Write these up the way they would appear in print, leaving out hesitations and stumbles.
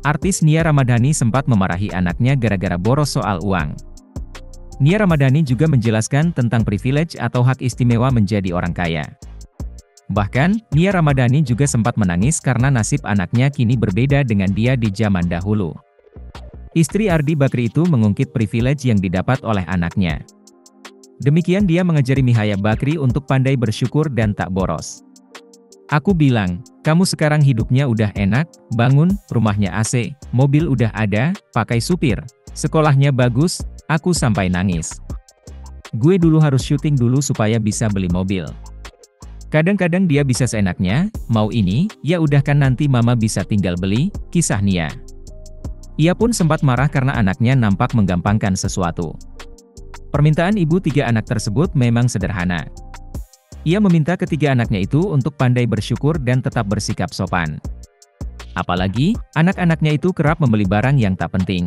Artis Nia Ramadhani sempat memarahi anaknya gara-gara boros soal uang. Nia Ramadhani juga menjelaskan tentang privilege atau hak istimewa menjadi orang kaya. Bahkan, Nia Ramadhani juga sempat menangis karena nasib anaknya kini berbeda dengan dia di zaman dahulu. Istri Ardi Bakri itu mengungkit privilege yang didapat oleh anaknya. Demikian dia mengajari Mihaya Bakri untuk pandai bersyukur dan tak boros. Aku bilang, kamu sekarang hidupnya udah enak, bangun, rumahnya AC, mobil udah ada, pakai supir, sekolahnya bagus, aku sampai nangis. Gue dulu harus syuting dulu supaya bisa beli mobil. Kadang-kadang dia bisa seenaknya, mau ini, ya udah kan nanti mama bisa tinggal beli, kisah Nia. Ia pun sempat marah karena anaknya nampak menggampangkan sesuatu. Permintaan ibu tiga anak tersebut memang sederhana. Ia meminta ketiga anaknya itu untuk pandai bersyukur dan tetap bersikap sopan. Apalagi, anak-anaknya itu kerap membeli barang yang tak penting.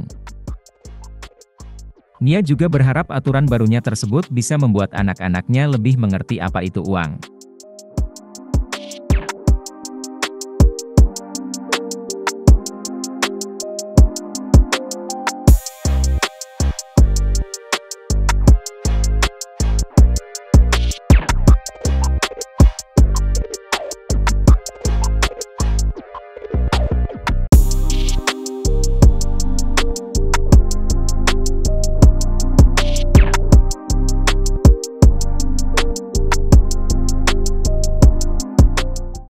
Nia juga berharap aturan barunya tersebut bisa membuat anak-anaknya lebih mengerti apa itu uang.